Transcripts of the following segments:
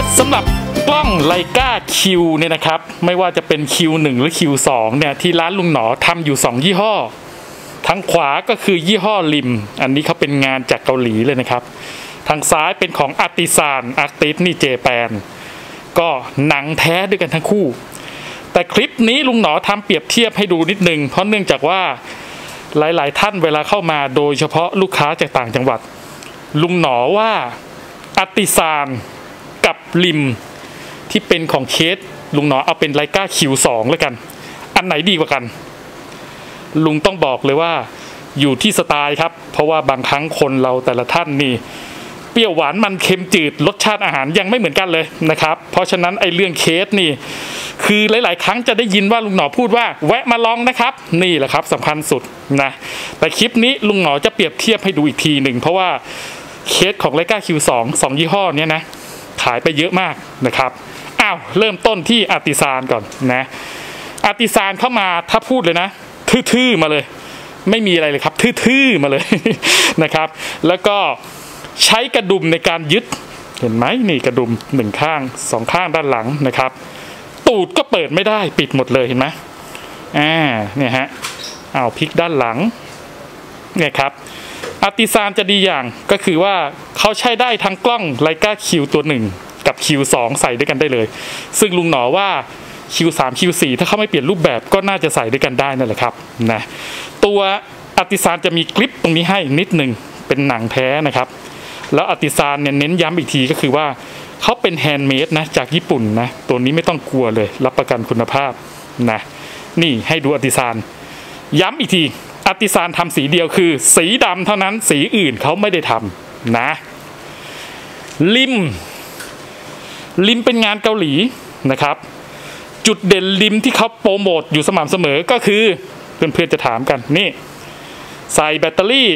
สสำหรับกล้องไลกาคิวเนี่ยนะครับไม่ว่าจะเป็น Q1 หรือ Q2 เนี่ยที่ร้านลุงหนอทำอยู่2ยี่ห้อทางขวาก็คือยี่ห้อริมอันนี้เขาเป็นงานจากเกาหลีเลยนะครับทางซ้ายเป็นของอาร์ติซานอาร์ติสนี่เจแปนก็หนังแท้ด้วยกันทั้งคู่แต่คลิปนี้ลุงหนอทำเปรียบเทียบให้ดูนิดนึงเพราะเนื่องจากว่าหลายๆท่านเวลาเข้ามาโดยเฉพาะลูกค้าจากต่างจังหวัดลุงหนอว่าอาร์ติซานกับริมที่เป็นของเคสลุงหนอเอาเป็นไลกา Q2 แล้วกันอันไหนดีกว่ากันลุงต้องบอกเลยว่าอยู่ที่สไตล์ครับเพราะว่าบางครั้งคนเราแต่ละท่านนี่เปรี้ยวหวานมันเค็มจืดรสชาติอาหารยังไม่เหมือนกันเลยนะครับเพราะฉะนั้นไอ้เรื่องเคสนี่คือหลายๆครั้งจะได้ยินว่าลุงหนอพูดว่าแวะมาลองนะครับนี่แหละครับสำคัญสุดนะแต่คลิปนี้ลุงหนอจะเปรียบเทียบให้ดูอีกทีหนึ่งเพราะว่าเคสของไลกา Q2 2ยี่ห้อนี้นะขายไปเยอะมากนะครับเริ่มต้นที่อาร์ติซานก่อนนะอาร์ติซานเข้ามาถ้าพูดเลยนะทื่อๆมาเลยไม่มีอะไรเลยครับทื่อๆมาเลยนะครับแล้วก็ใช้กระดุมในการยึดเห็นไหมนี่กระดุม1ข้าง2ข้างด้านหลังนะครับตูดก็เปิดไม่ได้ปิดหมดเลยเห็นไหมเนี่ยฮะพลิกด้านหลังเนี่ยครับอาร์ติซานจะดีอย่างก็คือว่าเขาใช้ได้ทั้งกล้องไลกา Q ตัว1กับ Q2 ใส่ด้วยกันได้เลยซึ่งลุงหนอว่า Q3 Q4 ถ้าเขาไม่เปลี่ยนรูปแบบก็น่าจะใส่ด้วยกันได้นั่นแหละครับนะตัวอาร์ติซานจะมีกริปตรงนี้ให้นิดหนึ่งเป็นหนังแท้นะครับแล้วอาร์ติซานเนี่ยเน้นย้ำอีกทีก็คือว่าเขาเป็นแฮนด์เมดนะจากญี่ปุ่นนะตัวนี้ไม่ต้องกลัวเลยรับประกันคุณภาพนะนี่ให้ดูอาร์ติซานย้ำอีกทีอาร์ติซานทำสีเดียวคือสีดำเท่านั้นสีอื่นเขาไม่ได้ทำนะริมเป็นงานเกาหลีนะครับจุดเด่นริมที่เขาโปรโมทอยู่สม่ำเสมอก็คือเพื่อนๆจะถามกันนี่ใส่แบตเตอรี่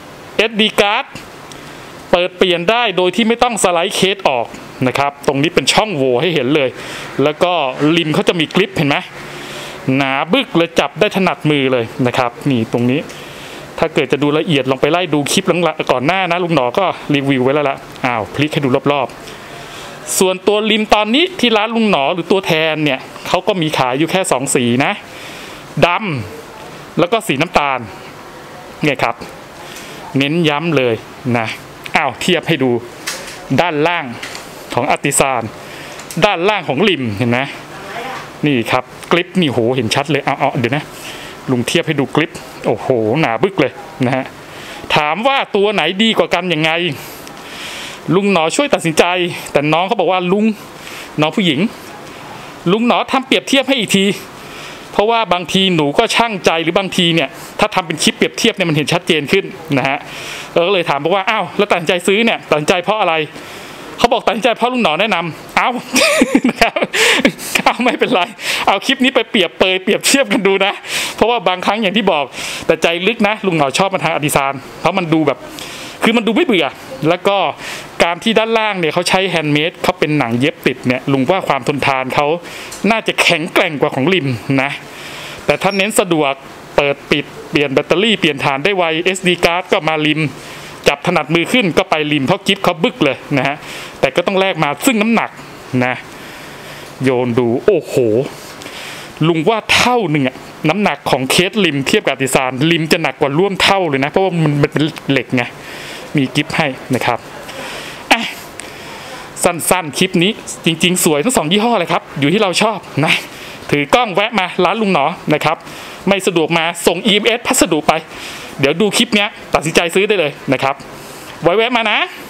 SD card เปิดเปลี่ยนได้โดยที่ไม่ต้องสไลด์เคสออกนะครับตรงนี้เป็นช่องโหว่ให้เห็นเลยแล้วก็ริมเขาจะมีกริปเห็นไหมหนาบึกเลยจับได้ถนัดมือเลยนะครับนี่ตรงนี้ถ้าเกิดจะดูละเอียดลองไปไล่ดูคลิปก่อนหน้านะลุงหนอก็รีวิวไว้แล้วละพลิกให้ดูรอบๆส่วนตัวริมตอนนี้ที่ร้านลุงหนอหรือตัวแทนเนี่ยเขาก็มีขายอยู่แค่2สีนะดำแล้วก็สีน้ำตาลเนี่ยครับเน้นย้ำเลยนะเทียบให้ดูด้านล่างของอาร์ติซานด้านล่างของริมเห็นไหมนี่ครับกริปนี่โหเห็นชัดเลยเดี๋ยวนะลุงเทียบให้ดูกริปโอ้โหหนาบึกเลยนะฮะถามว่าตัวไหนดีกว่ากันยังไงลุงหนอช่วยตัดสินใจแต่น้องเขาบอกว่าน้องผู้หญิงลุงหนอทำเปรียบเทียบให้อีกทีเพราะว่าบางทีหนูก็ช่างใจหรือบางทีเนี่ยถ้าทำเป็นคลิปเปรียบเทียบเนี่ยมันเห็นชัดเจนขึ้นนะฮะก็เลยถามบอกว่าแล้วตัดสินใจซื้อเนี่ยตัดสินใจเพราะอะไรเขาบอกตัดสินใจเพราะลุงหนอแนะนำนะครับไม่เป็นไรเอาคลิปนี้ไปเปรียบเทียบกันดูนะเพราะว่าบางครั้งอย่างที่บอกแต่ใจลึกนะลุงหนอชอบมาทางอาร์ติซานเพราะมันดูแบบคือมันดูไม่เบื่อแล้วก็การที่ด้านล่างเนี่ยเขาใช้แฮนด์เมดเขาเป็นหนังเย็บติดเนี่ยลุงว่าความทนทานเขาน่าจะแข็งแกร่งกว่าของริมนะแต่ถ้าเน้นสะดวกเปิดปิดเปลี่ยนแบตเตอรี่เปลี่ยนฐานได้ไว SD card ก็มาริมจับถนัดมือขึ้นก็ไปริมเพราะกิฟต์เขาบึกเลยนะฮะแต่ก็ต้องแลกมาซึ่งน้ำหนักนะโยนดูโอ้โหลุงว่าเท่าหนึ่งอะน้ำหนักของเคสริมเทียบกับอาร์ติซานริมจะหนักกว่าร่วมเท่าเลยนะเพราะว่ามันเป็นเหล็กไงมีกิฟต์ให้นะครับสั้นๆคลิปนี้จริงๆสวยทั้ง2ยี่ห้อเลยครับอยู่ที่เราชอบนะถือกล้องแวะมาร้านลุงหนอนะครับไม่สะดวกมาส่ง EMS พัสดุไปเดี๋ยวดูคลิปนี้ตัดสินใจซื้อได้เลยนะครับไว้แวะมานะ